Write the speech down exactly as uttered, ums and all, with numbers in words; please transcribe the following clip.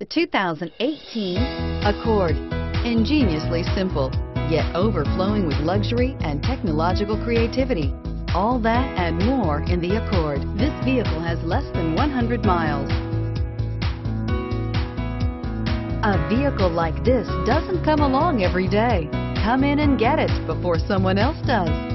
two thousand eighteen Accord. Ingeniously simple, yet overflowing with luxury and technological creativity. All that and more in the Accord. This vehicle has less than one hundred miles. A vehicle like this doesn't come along every day. Come in and get it before someone else does.